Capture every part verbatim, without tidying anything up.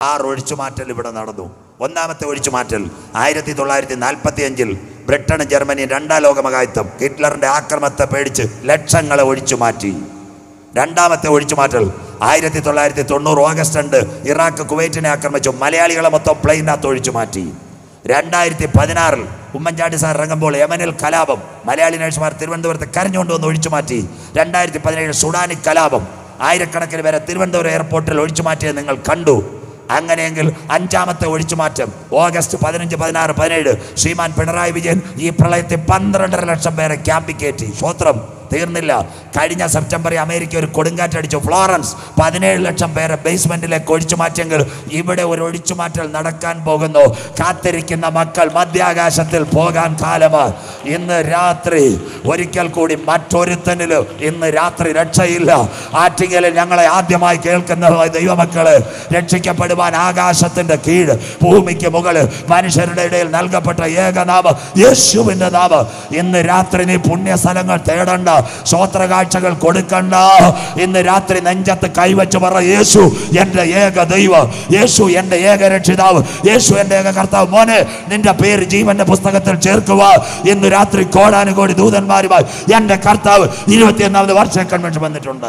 ആറ് ഒഴിച്ചുമാറ്റൽ ഇവിടെ നടന്നു. ഒന്നാമത്തെ ഒഴിച്ചുമാറ്റൽ ആയിരത്തി തൊള്ളായിരത്തി നാൽപ്പത്തി അഞ്ചിൽ ബ്രിട്ടൻ ജർമ്മനി രണ്ടാം ലോകമഹായുദ്ധം ഹിറ്റ്ലറിന്റെ ആക്രമണത്തെ പേടിച്ച് ലക്ഷങ്ങളെ ഒഴിച്ചു മാറ്റി. രണ്ടാമത്തെ ഒഴിച്ചുമാറ്റൽ ആയിരത്തി തൊള്ളായിരത്തി തൊണ്ണൂറ് ഓഗസ്റ്റ് രണ്ട് ഇറാഖ് കുവൈറ്റിനെ ആക്രമിച്ചു. മലയാളികളെ മൊത്തം പ്ലെയിനകത്ത് ഒഴിച്ചു മാറ്റി. രണ്ടായിരത്തി പതിനാറിൽ ഉമ്മൻചാണ്ടി സാർ ഇറങ്ങുമ്പോൾ യമനിൽ കലാപം, മലയാളി നഴ്സുമാർ തിരുവനന്തപുരത്ത് കരഞ്ഞുകൊണ്ടുവന്ന് ഒഴിച്ചു മാറ്റി. രണ്ടായിരത്തി പതിനേഴിൽ സുഡാനിൽ കലാപം, ആയിരക്കണക്കിന് പേരെ തിരുവനന്തപുരം എയർപോർട്ടിൽ ഒഴിച്ചു മാറ്റിയത് നിങ്ങൾ കണ്ടു. അങ്ങനെയെങ്കിൽ അഞ്ചാമത്തെ ഒഴിച്ചുമാറ്റം ഓഗസ്റ്റ് പതിനഞ്ച് പതിനാറ് പതിനേഴ് ശ്രീമാൻ പിണറായി വിജയൻ ഈ പ്രളയത്തിൽ പന്ത്രണ്ടര ലക്ഷം പേരെ ക്യാമ്പിൽ കയറ്റി. സ്വത്രം തീർന്നില്ല. കഴിഞ്ഞ സെപ്റ്റംബറിൽ അമേരിക്ക ഒരു കൊടുങ്കാറ്റടിച്ചു. ഫ്ലോറൻസ് പതിനേഴ് ലക്ഷം പേരെ ബേസ്മെന്റിലേക്ക് ഒഴിച്ചു മാറ്റിയെങ്കിൽ ഇവിടെ ഒരു ഒഴിച്ചുമാറ്റൽ നടക്കാൻ പോകുന്നു. കാത്തിരിക്കുന്ന മക്കൾ മധ്യാകാശത്തിൽ പോകാൻ കാലമാണ്. ഇന്ന് രാത്രി ഒരിക്കൽ കൂടി മറ്റൊരുത്തനിലും ഇന്ന് രാത്രി രക്ഷയില്ല. ആറ്റിങ്ങലിൽ ഞങ്ങളെ ആദ്യമായി കേൾക്കുന്ന ദൈവമക്കള് രക്ഷിക്കപ്പെടുവാൻ ആകാശത്തിന്റെ കീഴ് ഭൂമിക്ക് മുകളിൽ മനുഷ്യരുടെ ഇടയിൽ നൽകപ്പെട്ട ഏകനാമം യേശുവിന്റെ നാമം. ഇന്ന് രാത്രി നീ പുണ്യ സ്ഥലങ്ങൾ തേടണ്ട, സ്വോത്ര കാഴ്ചകൾ കൊടുക്കണ്ട. ഇന്ന് രാത്രി നെഞ്ചത്ത് കൈവച്ച് പറ, യേശു എന്റെ ഏക ദൈവം, യേശു എന്റെ ഏക രക്ഷിതാവ്, യേശു എന്റെ ഏക കർത്താവ്. മോനെ, നിന്റെ പേര് ജീവന്റെ പുസ്തകത്തിൽ ചേർക്കുക. ഇന്ന് രാത്രി കോടാനുകോടി ദൂതന്മാരുമായി എന്റെ കർത്താവ് ഇരുപത്തിയൊന്നാമത് വാർഷിക കൺവെൻഷൻ വന്നിട്ടുണ്ട്.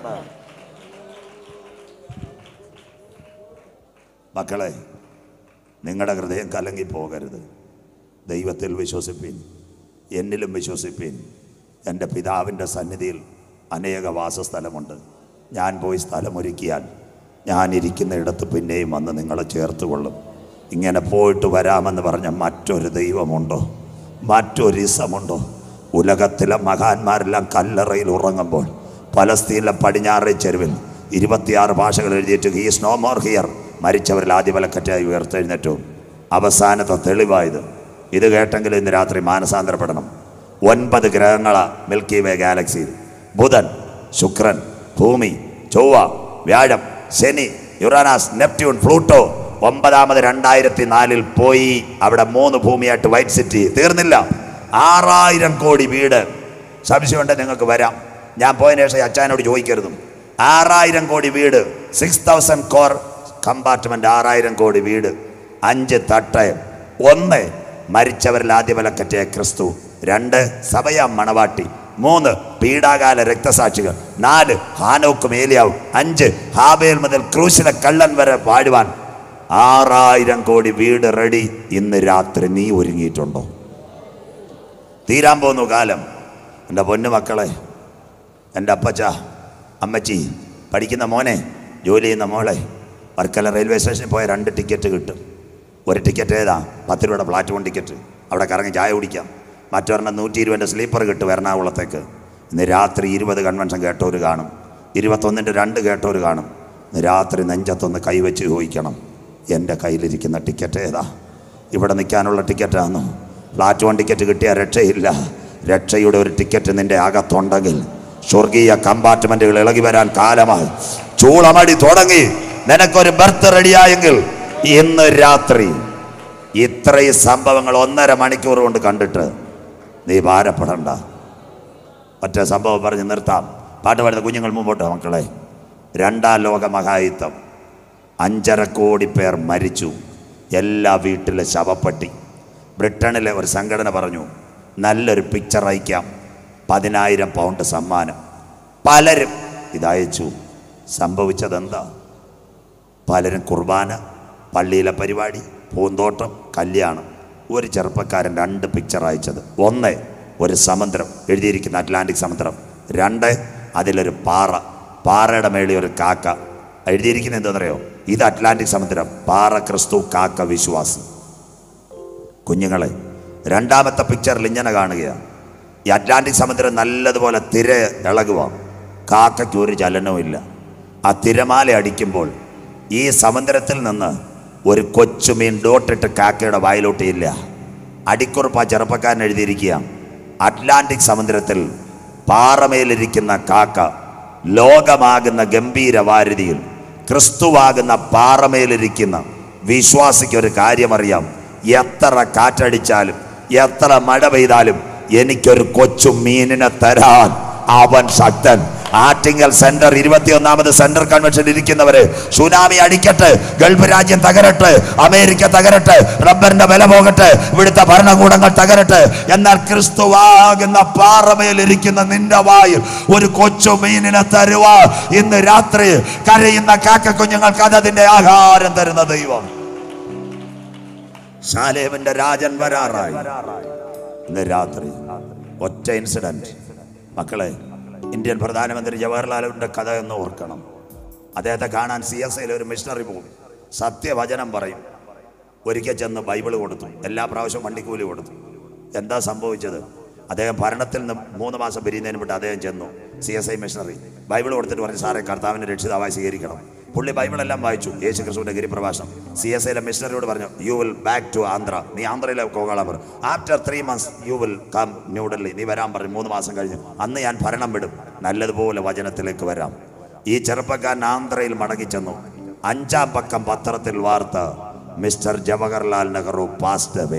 മക്കളെ, നിങ്ങളുടെ ഹൃദയം കലങ്ങി പോകരുത്. ദൈവത്തിൽ വിശ്വസിപ്പീൻ, എന്നിലും വിശ്വസിപ്പീൻ. എൻ്റെ പിതാവിൻ്റെ സന്നിധിയിൽ അനേക വാസസ്ഥലമുണ്ട്. ഞാൻ പോയി സ്ഥലമൊരുക്കിയാൽ ഞാനിരിക്കുന്ന ഇടത്ത് പിന്നെയും വന്ന് നിങ്ങളെ ചേർത്തുകൊള്ളും. ഇങ്ങനെ പോയിട്ട് വരാമെന്ന് പറഞ്ഞ മറ്റൊരു ദൈവമുണ്ടോ? മറ്റൊരിസമുണ്ടോ? ഉലകത്തിലെ മഹാന്മാരെല്ലാം കല്ലറയിൽ ഉറങ്ങുമ്പോൾ പലസ്തീനിലെ പടിഞ്ഞാറേ ചെരുവിൽ ഇരുപത്തിയാറ് ഭാഷകൾ എഴുതിയിട്ട് ഹീസ് നോ മോർ ഹിയർ, മരിച്ചവരിൽ ആദ്യബലക്കറ്റായി ഉയർത്തെഴുന്നേറ്റു. അവസാനത്തെ തെളിവായത്. ഇത് കേട്ടെങ്കിൽ ഇന്ന് രാത്രി മാനസാന്തരപ്പെടണം. ഒൻപത് ഗ്രഹങ്ങളാ മിൽക്കി വേ ഗാലക്സിയിൽ. ബുധൻ, ശുക്രൻ, ഭൂമി, ചൊവ്വ, വ്യാഴം, ശനി, യുറാനസ്, നെപ്റ്റ്യൂൺ, പ്ലൂട്ടോ. ഒമ്പതാമത് രണ്ടായിരത്തി നാലിൽ പോയി. അവിടെ മൂന്ന് ഭൂമിയായിട്ട് വൈറ്റ് സിറ്റി. തീർന്നില്ല. ആറായിരം കോടി വീട്. സംശയമുണ്ട് നിങ്ങൾക്ക് വരാം. ഞാൻ പോയതിനു ശേഷം അച്ഛനോട് ചോദിക്കരുത്. ആറായിരം കോടി വീട്, സിക്സ് തൗസൻഡ് കോർ കമ്പാർട്ട്മെന്റ്. ആറായിരം കോടി വീട്. അഞ്ച് തട്ട്. ഒന്ന് മരിച്ചവരിൽ ആദ്യബലക്കറ്റ ക്രിസ്തു. രണ്ട് സഭയാം മണവാട്ടി. മൂന്ന് പീഡാകാല രക്തസാക്ഷികൾ. നാല് ഹാനോക്കും ഏലിയാവും. അഞ്ച് ഹാബേൽ മുതൽ ക്രൂശിലെ കള്ളൻ വരെ പാടുവാൻ ആറായിരം കോടി വീട് റെഡി. ഇന്ന് രാത്രി നീ ഒരുങ്ങിയിട്ടുണ്ടോ? തീരാൻ പോന്നു കാലം. എൻ്റെ പൊന്നു മക്കളെ, എൻ്റെ അപ്പച്ച, അമ്മച്ചി, പഠിക്കുന്ന മോനെ, ജോലി ചെയ്യുന്ന മോളെ, വർക്കല റെയിൽവേ സ്റ്റേഷനിൽ പോയ രണ്ട് ടിക്കറ്റ് കിട്ടും. ഒരു ടിക്കറ്റ് ഏതാ? പത്ത് രൂപയുടെ പ്ലാറ്റ്ഫോം ടിക്കറ്റ്. അവിടെ കറങ്ങി ചായ കുടിക്കാം. മറ്റൊരെണ്ണം നൂറ്റി ഇരുപതിൻ്റെ സ്ലീപ്പർ കിട്ടും എറണാകുളത്തേക്ക്. ഇന്ന് രാത്രി ഇരുപത് കൺവെൻഷൻ കേട്ടവർ കാണും. ഇരുപത്തൊന്നിൻ്റെ രണ്ട് കേട്ടവർ കാണും. ഇന്ന് രാത്രി നെഞ്ചത്തൊന്ന് കൈവച്ച് ചോദിക്കണം, എൻ്റെ കയ്യിലിരിക്കുന്ന ടിക്കറ്റ് ഏതാ? ഇവിടെ നിൽക്കാനുള്ള ടിക്കറ്റാണോ? പ്ലാറ്റ്ഫോം ടിക്കറ്റ് കിട്ടിയാൽ രക്ഷയില്ല. രക്ഷയുടെ ഒരു ടിക്കറ്റ് നിൻ്റെ അകത്തുണ്ടെങ്കിൽ സ്വർഗീയ കമ്പാർട്ട്മെൻറ്റുകൾ ഇളകി വരാൻ കാലമായി. ചൂളമടി തുടങ്ങി. നിനക്കൊരു ബർത്ത് റെഡിയായെങ്കിൽ ഇന്ന് രാത്രി ഇത്രയും സംഭവങ്ങൾ ഒന്നര മണിക്കൂർ കൊണ്ട് കണ്ടിട്ട് നീ ഭാരപ്പെടണ്ട. ഒറ്റ സംഭവം പറഞ്ഞ് നിർത്താം. പാട്ട് പാടുന്ന കുഞ്ഞുങ്ങൾ മുമ്പോട്ട്. മക്കളെ, രണ്ടാം ലോക മഹായുദ്ധം, അഞ്ചര കോടി പേർ മരിച്ചു. എല്ലാ വീട്ടിലെ ശവപ്പെട്ടി. ബ്രിട്ടനിലെ ഒരു സംഘടന പറഞ്ഞു, നല്ലൊരു പിക്ചർ അയക്കാം, പതിനായിരം പൗണ്ട് സമ്മാനം. പലരും ഇതയച്ചു. സംഭവിച്ചതെന്താ? പലരും കുർബാന, പള്ളിയിലെ പരിപാടി, പൂന്തോട്ടം, കല്യാണം. ഒരു ചെറുപ്പക്കാരൻ രണ്ട് പിക്ചർ അയച്ചത്. ഒന്ന് ഒരു സമുദ്രം, എഴുതിയിരിക്കുന്ന അറ്റ്ലാന്റിക് സമുദ്രം. രണ്ട് അതിലൊരു പാറ, പാറയുടെ മേളിൽ ഒരു കാക്ക. എഴുതിയിരിക്കുന്നത് എന്താണെന്നറിയോ? ഇത് അറ്റ്ലാന്റിക് സമുദ്രം, പാറ ക്രിസ്തു, കാക്ക വിശ്വാസം. കുഞ്ഞുങ്ങളെ, രണ്ടാമത്തെ പിക്ചറിൽ ഇങ്ങനെ കാണുകയാണ്. ഈ അറ്റ്ലാന്റിക് സമുദ്രം നല്ലതുപോലെ തിര ഇളകുക, കാക്കയ്ക്ക് ഒരു ചലനവും ഇല്ല. ആ തിരമാല അടിക്കുമ്പോൾ ഈ സമുദ്രത്തിൽ നിന്ന് ഒരു കൊച്ചുമീൻ ഡോട്ടിട്ട് കാക്കയുടെ വായിലോട്ടില്ല. അടിക്കുറിപ്പ് ആ ചെറുപ്പക്കാരൻ എഴുതിയിരിക്കുക, അറ്റ്ലാന്റിക് സമുദ്രത്തിൽ പാറമേലിരിക്കുന്ന കാക്ക ലോകമാകുന്ന ഗംഭീരവാരിധിയിൽ ക്രിസ്തുവാകുന്ന പാറമേലിരിക്കുന്ന വിശ്വാസിക്ക് ഒരു കാര്യമറിയാം, എത്ര കാറ്റടിച്ചാലും എത്ര മഴ പെയ്താലും എനിക്കൊരു കൊച്ചു മീനിനെ തരാൻ അവൻ ശക്തൻ. ആറ്റിങ്ങൽ സെന്റർ ഇരുപത്തിയൊന്നാമത് സെന്റർ കൺവെൻഷൻ ഇരിക്കുന്നവര് സുനാമി അടിക്കട്ടെ, ഗൾഫ് രാജ്യം തകരട്ടെ, അമേരിക്ക തകരട്ടെ, റബ്ബറിന്റെ വില പോകട്ടെ, ഇവിടുത്തെ ഭരണകൂടങ്ങൾ തകരട്ടെ, എന്നാൽ ക്രിസ്തുവാകുന്ന പാറമേലിരിക്കുന്ന നിന്റെ വായിൽ ഒരു കൊച്ചു മീനിനെ തരുവാ ഇന്ന് രാത്രി കരയുന്ന കാക്ക കുഞ്ഞുങ്ങൾക്ക് അതതിന്റെ ആഹാരം തരുന്ന ദൈവം. ശാലേമിന്റെ രാജൻ വരാറായി. ഇന്ന് രാത്രി ഒറ്റ ഇൻസിഡന്റ്. മക്കളെ, ഇന്ത്യൻ പ്രധാനമന്ത്രി ജവഹർലാലിന്റെ കഥ എന്ന് ഓർക്കണം. അദ്ദേഹത്തെ കാണാൻ സി എസ് ഐയിൽ ഒരു മിഷണറി പോകും, സത്യവചനം പറയും. ഒരിക്കൽ ചെന്ന് ബൈബിള് കൊടുത്തു, എല്ലാ പ്രാവശ്യവും വണ്ടിക്കൂലി കൊടുത്തു. എന്താ സംഭവിച്ചത്? അദ്ദേഹം ഭരണത്തിൽ നിന്ന് മൂന്ന് മാസം പിരിയുന്നതിന് വിട്ട് അദ്ദേഹം ചെന്നു. C S I missionary Bible കൊടുത്തിട്ട് പറഞ്ഞു, സാറേ കർത്താവിനെ രക്ഷിതാവായി സ്വീകരിക്കണം. പുള്ളി ബൈബിളെല്ലാം വായിച്ചു, യേശു ക്രിസ്തുവിന്റെ ഗിരിപ്രഭാഷണം. സി എസ് ഐയിലെ മിഷണറിയോട് പറഞ്ഞു, you will back to Andhra, നീ ആന്ധ്രയിലെ പോകാൻ പറഞ്ഞു. After three months you will come New Delhi, നീ വരാൻ പറഞ്ഞു. മൂന്ന് മാസം കഴിഞ്ഞു, അന്ന് ഞാൻ ഭരണം വിടും, നല്ലതുപോലെ വചനത്തിലേക്ക് വരാം. ഈ ചെറുപ്പക്കാരൻ ആന്ധ്രയിൽ മടങ്ങി ചെന്നു. അഞ്ചാം പക്കം പത്രത്തിൽ വാർത്ത, mister Jawaharlal Nehru passed away.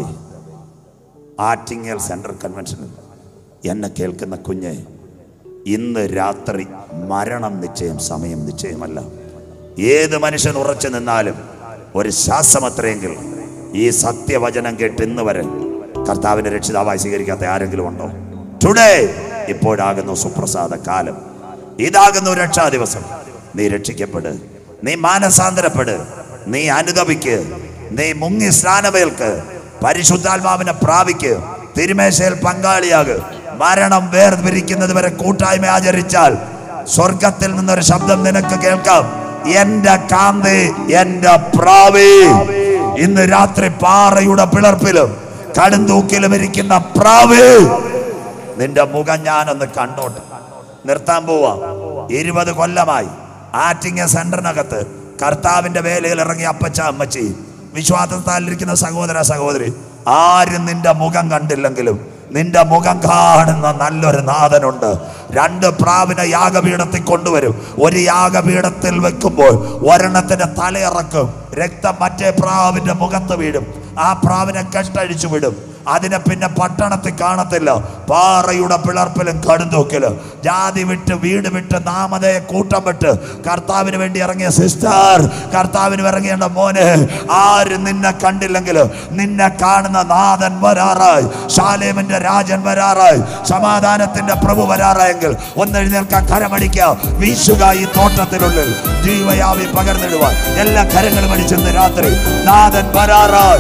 Attingal central കൺവെൻഷനിൽ എന്നെ കേൾക്കുന്ന കുഞ്ഞെ, ഇന്ന് രാത്രി മരണം നിശ്ചയം, സമയം നിശ്ചയമല്ല. ഏത് മനുഷ്യൻ ഉറച്ചു നിന്നാലും ഒരു ശ്വാസമത്രയെങ്കിൽ ഈ സത്യവചനം കേട്ട് ഇന്ന് വരെ കർത്താവിനെ രക്ഷിതാവായി സ്വീകരിക്കാത്ത ആരെങ്കിലും ഉണ്ടോ? ടുഡേ, ഇപ്പോഴാകുന്നു സുപ്രസാദ കാലം, ഇതാകുന്നു രക്ഷാ ദിവസം. നീ രക്ഷിക്കപ്പെട്, നീ മാനസാന്തരപ്പെട്, നീ അനുതപിക്ക്, നീ മുങ്ങി സ്നാനമേൽക്ക്, പരിശുദ്ധാത്മാവിനെ പ്രാപിക്ക്, തിരുമേശയിൽ പങ്കാളിയാക്. മരണം വേർപിരിക്കുന്നത് വരെ കൂട്ടായ്മ ആചരിച്ചാൽ സ്വർഗത്തിൽ നിന്നൊരു ശബ്ദം നിനക്ക് കേൾക്കാം, എന്റെ കാന്തി, എന്റെ പ്രാവേ. ഇന്ന് രാത്രി പാറയുടെ പിളർപ്പിലും കടുന്തൂക്കിലും ഇരിക്കുന്ന പ്രാവേ, നിന്റെ മുഖം ഞാനൊന്ന് കണ്ടോട്ടെ. നിർത്താൻ പോവാ. ഇരുപത് കൊല്ലമായി ആറ്റിങ്ങൽ സെന്ററിനകത്ത് കർത്താവിന്റെ വേലയിൽ ഇറങ്ങിയ അപ്പച്ച അമ്മച്ചി, വിശ്വാസത്താലിരിക്കുന്ന സഹോദര സഹോദരി, ആരും നിന്റെ മുഖം കണ്ടില്ലെങ്കിലും നിന്റെ മുഖം കാണുന്ന നല്ലൊരു നാഥനുണ്ട്. രണ്ട് പ്രാവിനെ യാഗപീഠത്തിൽ കൊണ്ടുവരും. ഒരു യാഗപീഠത്തിൽ വെക്കുമ്പോൾ ഒരെണ്ണത്തിന്റെ തലയിറക്കും, രക്തം മറ്റേ പ്രാവിന്റെ മുഖത്ത് വീഴും. ആ പ്രാവിനെ കെട്ടഴിച്ചു വിടും. അതിനെ പിന്നെ പട്ടണത്തിൽ കാണത്തില്ല. പാറയുടെ പിളർപ്പിലും കടുന്തൂക്കിലും ജാതി വിട്ട് വീട് വിട്ട് നാമതയെ കൂട്ടം വിട്ട് കർത്താവിന് വേണ്ടി ഇറങ്ങിയ സിസ്റ്റർ, കർത്താവിന് ഇറങ്ങിയ മോനെ, ആരും നിന്നെ കണ്ടില്ലെങ്കിലും നിന്നെ കാണുന്ന നാഥൻ വരാറായി, ശാലേമിന്റെ രാജൻ വരാറായി, സമാധാനത്തിന്റെ പ്രഭു വരാറായെങ്കിൽ ഒന്ന് എഴുന്നേൽക്കാൻ, കരമടിക്കുക, വീശുക ഈ തോട്ടത്തിനുള്ളിൽ ജീവയാവി പകർന്നിടുവാൻ. എല്ലാ കരങ്ങളും അടിച്ചെന്ന് രാത്രി നാഥൻ വരാറായി.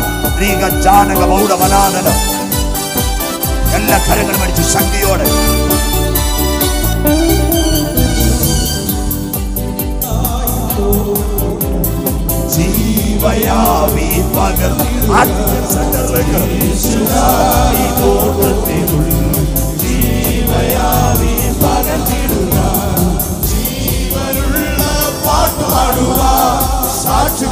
എല്ലാ കരങ്ങളും അടിച്ച് ശക്തിയോടെ ജീവയാവി പകർന്ന് ജീവയാവി പകർന്നിടുക, ജീവനുള്ള പാട്ടുപാടുക, സാക്ഷി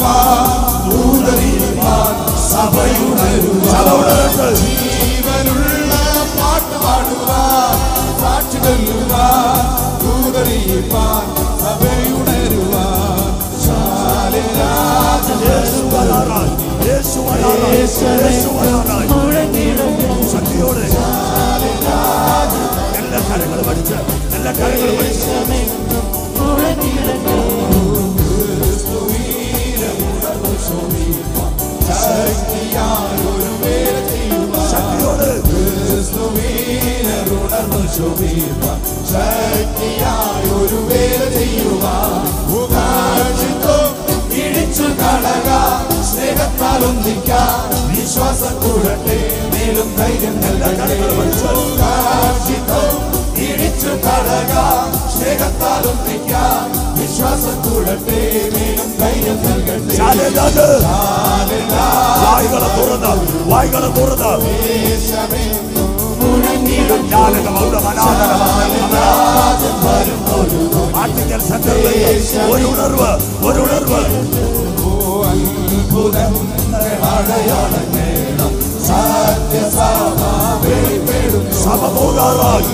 ജീവനുള്ള പാട്ടുപാടുക, സാക്ഷി സഭയുണരുക. എല്ലാ കാര്യങ്ങളും പഠിച്ച് എല്ലാ കാര്യങ്ങളും പഠിച്ച് ശക്തിയായൊരു വേല ചെയ്യുക, ഇടിച്ചു കളക, സ്നേഹത്താൽ ഒന്നിക്കാം, വിശ്വാസം കൂടട്ടെ, മേലും ധൈര്യം നൽകട്ടെ. ഇടിച്ചു കളക, സ്നേഹത്താൽ ഒന്നിക്കാം, വിശ്വാസം കൂടട്ടെ, മേലും ധൈര്യം നൽകട്ടെ. വായ്കളെ തുറന്ന് വായ്കളെ തുറന്ന് ആറ്റിങ്ങൽ സെന്ററിലേക്ക് ഒരു ഉണർവ് ഒരു ഉണർവ് സഭ പോകാറായി.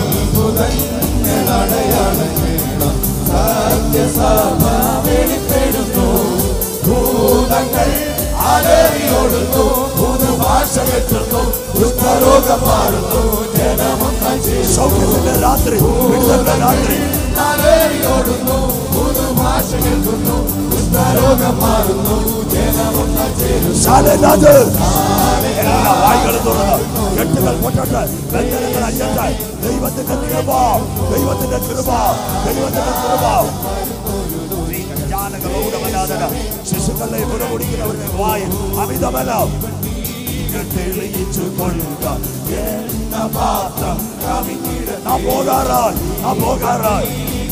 ഭൂതങ്ങൾ അലറിയോടുന്നു, പുതുഭാഷ കെട്ടുന്നു, കുഷ്ഠരോഗം മാറുന്നു, ജനമൊന്നായി സൗഖ്യത്തിന്റെ രാത്രി, വിടുതലിന്റെ രാത്രി, ഓടുന്നു, പുതുഭാഷ കേൾക്കുന്നു, കുഷ്ഠരോഗം മാറുന്നു, ജനമൊന്ന് ചേരുന്നു. എല്ലാ വായ്കളും തുറന്ന് കെട്ടുകൾ പൊട്ടട്ടെ, ബന്ധനങ്ങൾ അഞ്ചട്ടെ. ദൈവത്തിന്റെ കൃപ, ദൈവത്തിന്റെ കൃപ, ദൈവത്തിന്റെ കൃപ. ശിശുക്കളെ പുറകുടിക്കുന്നവരുടെ വായിൽ അമിതബലം തെളിയിച്ചു കൊള്ളുക എന്ന പാത്രം കവിഞ്ഞിട. നാം പോകാറായി, നാം പോകാറായി.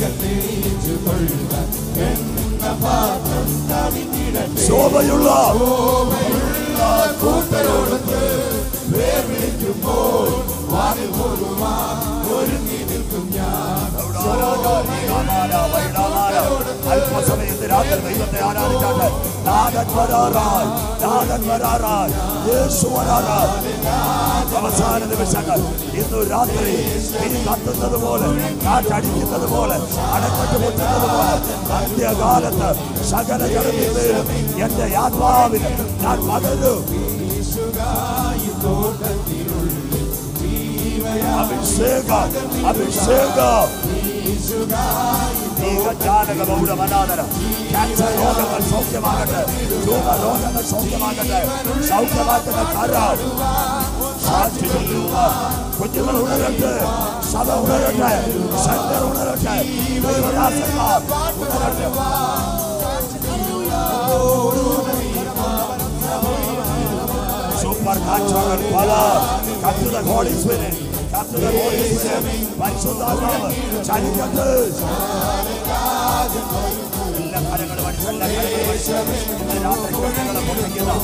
ശോഭയുള്ള കൂട്ടരോടൊത്ത് വേർവിളിക്കുമ്പോൾ വാതിൽ പോകുവാൻ ഒരുങ്ങി നിൽക്കും ഞാൻ. അല്പസമയത്ത് രാത്രി ദൈവത്തെ ആരാധിച്ചാട്ടെ. നാഥൻ വരാറായി, നാഥൻ വരാറായി, യേശു വരാറായി. അവസാന നിമിഷങ്ങൾ ഇന്നു രാത്രി ഇനി കത്തുന്നത് പോലെ, കാറ്റടിക്കുന്നത് പോലെ, അണക്കെട്ട് പൊട്ടുന്നത് പോലെ അന്ത്യകാലത്ത് സകല ജനതയിലും എന്റെ ആത്മാവിന് ഞാൻ പകരും. അഭിഷേകം, അഭിഷേകം. ക്യാൻസർ രോഗങ്ങൾ സൗഖ്യമാകട്ടെ, രോഗ രോഗങ്ങൾ സൗഖ്യമാകട്ടെ, സൗഖ്യമാക്കുന്ന കരം സാക്ഷി ചൊല്ലുക. കുഞ്ഞുങ്ങൾ ഉണരട്ടെ, സഭ ഉണരട്ടെ, സെന്റർ ഉണരട്ടെ, ദൈവദാസന്മാർ ഉണരട്ടെ. സൂപ്പർ കാഴ്ചകൾ പല കത്തുന്ന ഹോളി സ്പിരിറ്റ്, കത്തുന്ന ഹോളി സ്പിരിറ്റ്, പരിശുദ്ധാത്മാവ് ചലിക്കട്ടെ. എല്ലാ കരങ്ങളും അടിച്ച്, എല്ലാ കരങ്ങളും അടിച്ച് ഇന്ന് രാത്രി കുഞ്ഞുങ്ങളെ പൊട്ടിക്കുന്ന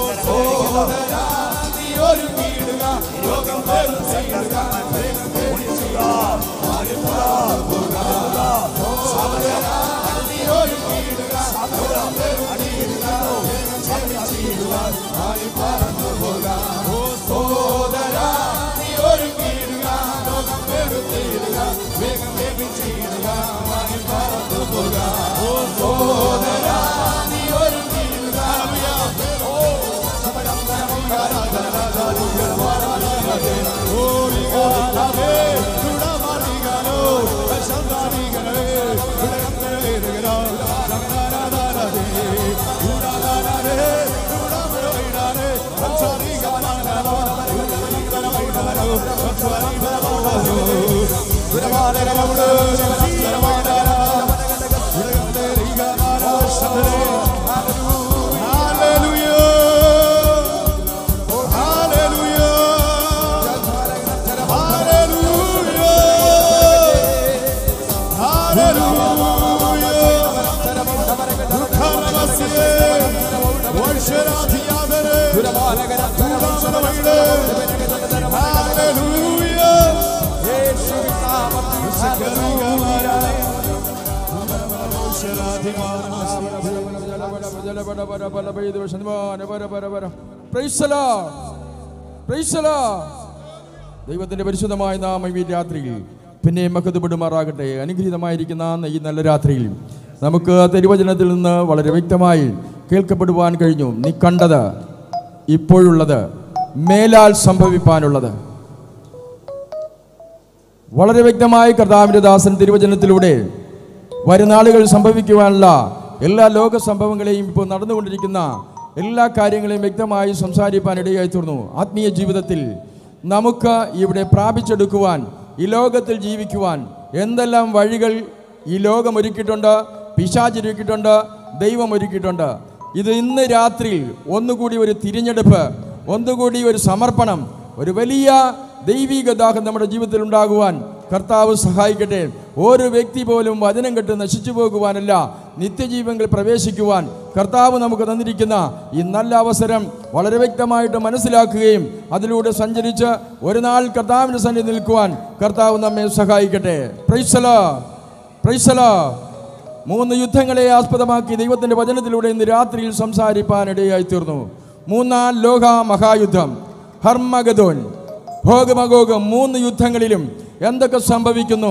ദൈവത്തിന്റെ പരിശുദ്ധമായ നാമം ഈ രാത്രിയിൽ പിന്നെ മഹത്വപ്പെടുമാറാകട്ടെ. അനുഗ്രഹീതമായിരിക്കുന്ന ഈ നല്ല രാത്രിയിൽ നമുക്ക് തിരുവചനത്തിൽ നിന്ന് വളരെ വ്യക്തമായി കേൾക്കപ്പെടുവാൻ കഴിഞ്ഞു. നീ കണ്ടത്, ഇപ്പോഴുള്ളത്, മേലാൽ സംഭവിപ്പാനുള്ളത്. വളരെ വ്യക്തമായി കർത്താവിന്റെ ദാസൻ തിരുവചനത്തിലൂടെ വരുന്നാളുകൾ സംഭവിക്കുവാനുള്ള എല്ലാ ലോക സംഭവങ്ങളെയും ഇപ്പോൾ നടന്നുകൊണ്ടിരിക്കുന്ന എല്ലാ കാര്യങ്ങളെയും വ്യക്തമായി സംസാരിപ്പാൻ ഇടയായി തീർന്നു. ആത്മീയ ജീവിതത്തിൽ നമുക്ക് ഇവിടെ പ്രാപിച്ചെടുക്കുവാൻ, ഈ ലോകത്തിൽ ജീവിക്കുവാൻ എന്തെല്ലാം വഴികൾ ഈ ലോകം ഒരുക്കിയിട്ടുണ്ട്, പിശാച് ഒരുക്കിയിട്ടുണ്ട്, ദൈവം ഒരുക്കിയിട്ടുണ്ട്. ഇത് ഇന്ന് രാത്രി ഒന്നുകൂടി ഒരു തിരഞ്ഞെടുപ്പ്, ഒന്നുകൂടി ഒരു സമർപ്പണം, ഒരു വലിയ ദൈവിക ദാഹം നമ്മുടെ ജീവിതത്തിൽ ഉണ്ടാകുവാൻ കർത്താവ് സഹായിക്കട്ടെ. ഓരോ വ്യക്തി പോലും വചനം കേട്ട് നശിച്ചു പോകുവാനല്ല, നിത്യജീവങ്ങളിൽ പ്രവേശിക്കുവാൻ കർത്താവ് നമുക്ക് തന്നിരിക്കുന്ന ഈ നല്ല അവസരം വളരെ വ്യക്തമായിട്ട് മനസ്സിലാക്കുകയും അതിലൂടെ സഞ്ചരിച്ച് ഒരു നാൾ കർത്താവിൻ്റെ സന്നിധി നിൽക്കുവാൻ കർത്താവ് നമ്മെ സഹായിക്കട്ടെ. Praise the lord, praise the lord. മൂന്ന് യുദ്ധങ്ങളെ ആസ്പദമാക്കി ദൈവത്തിൻ്റെ വചനത്തിലൂടെ ഇന്ന് രാത്രിയിൽ സംസാരിപ്പാനിടയായി തീർന്നു. മൂന്നാം ലോക മഹായുദ്ധം, ഹർമഗദോൻ, ഭോഗമഗോഗ്, മൂന്ന് യുദ്ധങ്ങളിലും എന്തൊക്കെ സംഭവിക്കുന്നു,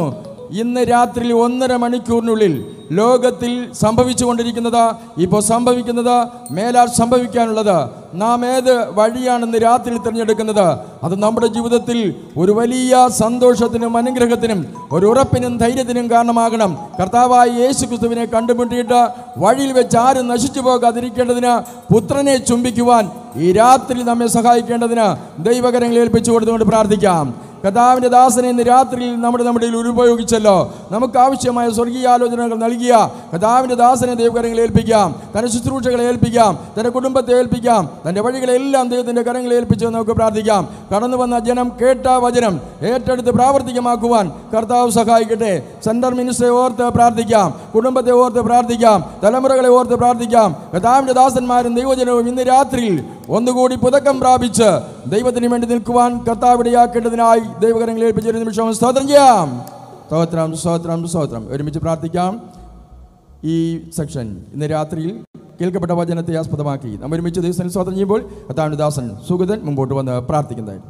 ഇന്ന് രാത്രി ഒന്നര മണിക്കൂറിനുള്ളിൽ ലോകത്തിൽ സംഭവിച്ചു കൊണ്ടിരിക്കുന്നത്, ഇപ്പോൾ സംഭവിക്കുന്നത്, മേലാൽ സംഭവിക്കാനുള്ളത്, നാം ഏത് വഴിയാണെന്ന് രാത്രി തിരഞ്ഞെടുക്കുന്നത്, അത് നമ്മുടെ ജീവിതത്തിൽ ഒരു വലിയ സന്തോഷത്തിനും അനുഗ്രഹത്തിനും ഒരു ഉറപ്പിനും ധൈര്യത്തിനും കാരണമാകണം. കർത്താവായ യേശു ക്രിസ്തുവിനെ കണ്ടുമുട്ടിയിട്ട് വഴിയിൽ വെച്ച് ആരും നശിച്ചു പോകാതിരിക്കേണ്ടതിന്, പുത്രനെ ചുംബിക്കുവാൻ ഈ രാത്രി നമ്മെ സഹായിക്കേണ്ടതിന് ദൈവകരങ്ങളെ ഏൽപ്പിച്ചു കൊടുത്തുകൊണ്ട് പ്രാർത്ഥിക്കാം. കർത്താവിൻ്റെ ദാസനെ ഇന്ന് രാത്രിയിൽ നമ്മുടെ നമ്മുടെ ഉപയോഗിച്ചല്ലോ. നമുക്ക് ആവശ്യമായ സ്വർഗീയ ആലോചനകൾ നൽകിയ കർത്താവിൻ്റെ ദാസനെ ദൈവകരങ്ങളെ ഏൽപ്പിക്കാം. തൻ്റെ ശുശ്രൂഷകളെ ഏൽപ്പിക്കാം, തൻ്റെ കുടുംബത്തെ ഏൽപ്പിക്കാം, തൻ്റെ വഴികളെല്ലാം ദൈവത്തിൻ്റെ കരങ്ങളെ ഏൽപ്പിച്ച് നമുക്ക് പ്രാർത്ഥിക്കാം. കടന്നു വന്ന ജനം കേട്ട വചനം ഏറ്റെടുത്ത് പ്രാവർത്തികമാക്കുവാൻ കർത്താവ് സഹായിക്കട്ടെ. സെൻട്രൽ മിനിസ്റ്ററെ ഓർത്ത് പ്രാർത്ഥിക്കാം, കുടുംബത്തെ ഓർത്ത് പ്രാർത്ഥിക്കാം, തലമുറകളെ ഓർത്ത് പ്രാർത്ഥിക്കാം. കർത്താവിൻ്റെ ദാസന്മാരും ദൈവജനവും ഇന്ന് രാത്രിയിൽ ഒന്നുകൂടി പുതക്കം പ്രാപിച്ച് ദൈവത്തിന് വേണ്ടി നിൽക്കുവാൻ കർത്താവിടെയാക്കേണ്ടതിനായി ദൈവകരങ്ങളെ ഏൽപ്പിച്ചൊരു നിമിഷം സ്തോത്രം ചെയ്യാം. സ്തോത്രം, സ്തോത്രം, സ്തോത്രം. ഒരുമിച്ച് പ്രാർത്ഥിക്കാം. ഈ സെക്ഷൻ ഇന്ന് രാത്രിയിൽ കേൾക്കപ്പെട്ട വചനത്തെ ആസ്പദമാക്കി നമ്മൾ ഒരുമിച്ച് ദൈവത്തിന് സ്തോത്രം ചെയ്യുമ്പോൾ കർത്താവിൻ്റെ ദാസൻ സുഗതൻ മുമ്പോട്ട് വന്ന് പ്രാർത്ഥിക്കുന്നതായി.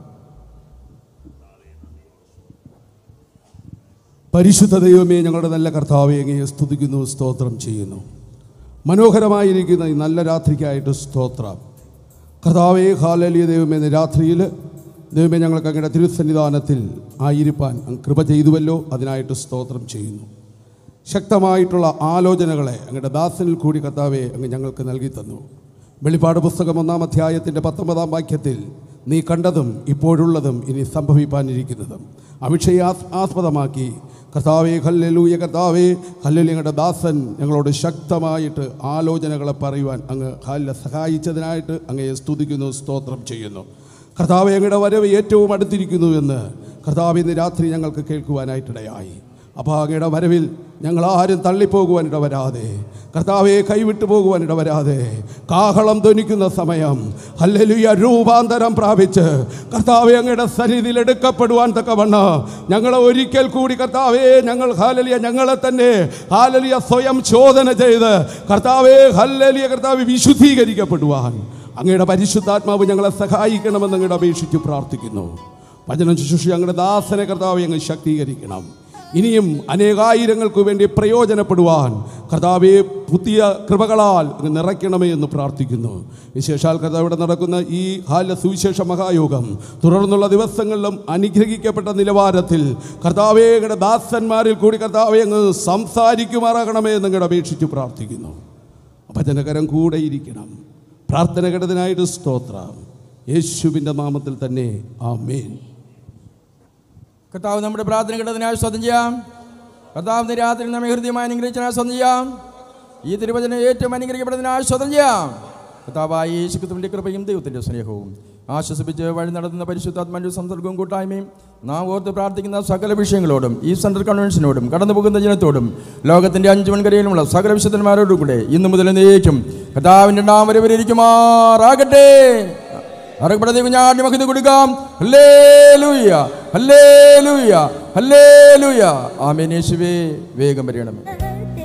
പരിശുദ്ധ ദൈവമേ, ഞങ്ങളുടെ നല്ല കർത്താവേ, അങ്ങയെ സ്തുതിക്കുന്നു, സ്തോത്രം ചെയ്യുന്നു. മനോഹരമായിരിക്കുന്ന ഈ നല്ല രാത്രിക്കായിട്ട് സ്തോത്രം. കർത്താവേ, ഹല്ലേലൂയ. ദൈവമേ, ഇന്ന് രാത്രിയിൽ ദൈവമേ ഞങ്ങൾക്ക് അങ്ങയുടെ തിരുസന്നിധാനത്തിൽ ആയിരിക്കാൻ കൃപ ചെയ്തുവല്ലോ, അതിനായിട്ട് സ്തോത്രം ചെയ്യുന്നു. ശക്തമായിട്ടുള്ള ആലോചനകളെ അങ്ങയുടെ ദാസനിൽ കൂടി കർത്താവേ അങ്ങ് ഞങ്ങൾക്ക് നൽകി തന്നു. വെളിപ്പാട് പുസ്തകം ഒന്നാം അധ്യായത്തിൻ്റെ പത്തൊമ്പതാം വാക്യത്തിൽ നീ കണ്ടതും ഇപ്പോഴുള്ളതും ഇനി സംഭവിപ്പാനിരിക്കുന്നതും അവിഷയ ആസ്പദമാക്കി കർത്താവേ, ഹല്ലേലൂയ, കർത്താവേ, ഹല്ലേലൂയ, ഞങ്ങളുടെ ദാസൻ ഞങ്ങളോട് ശക്തമായിട്ട് ആലോചനകളെ പറയുവാൻ അങ്ങ് ഹല്ലേലൂയ സഹായിച്ചതിനായിട്ട് അങ്ങയെ സ്തുതിക്കുന്നു, സ്തോത്രം ചെയ്യുന്നു. കർത്താവേ, അങ്ങയുടെ വരവ് ഏറ്റവും അടുത്തിരിക്കുന്നു എന്ന് കർത്താവേ ഇന്ന് രാത്രി ഞങ്ങൾക്ക് കേൾക്കുവാനായിട്ടിടയായി. അപ്പോൾ അങ്ങയുടെ വരവിൽ ഞങ്ങൾ ആരും തള്ളിപ്പോകുവാൻ ഇടവരാതെ, കർത്താവെ കൈവിട്ടു പോകുവാൻ ഇടവരാതെ, കാഹളം ധ്വനിക്കുന്ന സമയം ഹല്ലേലൂയ രൂപാന്തരം പ്രാപിച്ച് കർത്താവെ അങ്ങയുടെ സന്നിധിയിൽ എടുക്കപ്പെടുവാൻ തക്കവണ്ണം ഞങ്ങളെ ഒരിക്കൽ കൂടി കർത്താവെ ഞങ്ങൾ ഹല്ലേലൂയ ഞങ്ങളെ തന്നെ ഹല്ലേലൂയ സ്വയം ചോദന ചെയ്ത് കർത്താവെ ഹല്ലേലൂയ കർത്താവെ വിശുദ്ധീകരിക്കപ്പെടുവാൻ അങ്ങയുടെ പരിശുദ്ധാത്മാവ് ഞങ്ങളെ സഹായിക്കണമെന്ന് അങ്ങയുടെ അപേക്ഷിച്ച് പ്രാർത്ഥിക്കുന്നു. വചനം ശുശ്രൂഷ ഞങ്ങളുടെ ദാസനെ കർത്താവെ അങ്ങ് ശക്തീകരിക്കണം. ഇനിയും അനേകായിരങ്ങൾക്ക് വേണ്ടി പ്രയോജനപ്പെടുവാൻ കർത്താവെ പുതിയ കൃപകളാൽ നിറയ്ക്കണമേ എന്ന് പ്രാർത്ഥിക്കുന്നു. വിശേഷാൽ കർത്താവിടെ നടക്കുന്ന ഈ ഹാല സുവിശേഷ മഹായോഗം തുടർന്നുള്ള ദിവസങ്ങളിലും അനുഗ്രഹിക്കപ്പെട്ട നിലവാരത്തിൽ കർത്താവെ അങ്ങയുടെ ദാസന്മാരിൽ കൂടി കർത്താവെ അങ്ങ് സംസാരിക്കുമാറാകണമേ എന്നങ്ങടെ അപേക്ഷിച്ച് പ്രാർത്ഥിക്കുന്നു. ഭജനകരം കൂടെ ഇരിക്കണം. പ്രാർത്ഥന കേട്ടതിനായിട്ട് സ്തോത്രം. യേശുവിൻ്റെ നാമത്തിൽ തന്നെ ആമേൻ. കർത്താവ് നമ്മുടെ പ്രാർത്ഥന കേട്ടതിനായി സ്തോത്രം ചെയ്യാം. കർത്താവിന്റെ രാത്രി നമ്മെ ഹൃദയമായി അനുഗ്രഹിച്ചതിനായി സ്തോത്രം ചെയ്യാം. ഈ തിരുവചനം ഏറ്റവും അനുഗ്രഹിക്കപ്പെട്ടതിനായി സ്തോത്രം ചെയ്യാം. കർത്താവായ യേശു ക്രിസ്തുവിന്റെ കൃപയും ദൈവത്തിന്റെ സ്നേഹവും ആശ്വസിപ്പിച്ച് വഴി നടത്തുന്ന പരിശുദ്ധാത്മാവിന്റെ സംസർഗവും കൂട്ടായ്മയും നാം ഓർത്ത് പ്രാർത്ഥിക്കുന്ന സകല വിഷയങ്ങളോടും ഈ സെൻട്രൽ കൺവെൻഷനോടും കടന്നു പോകുന്ന ജനത്തോടും ലോകത്തിന്റെ അഞ്ചു മൺകരയിലുമുള്ള സകല വിശുദ്ധന്മാരോടും കൂടെ ഇന്നു മുതൽ എന്നേക്കും കർത്താവിന്റെ നാമം വരെയിരിക്കുമാറാകട്ടെ. അറിയപ്പെടുന്ന ഞാൻ മഹത്വം കൊടുക്കാം. ഹല്ലേലൂയ, ഹല്ലേലൂയ, ഹല്ലേലൂയ. ആമേൻ. യേശുവേ വേഗം വരണമേ.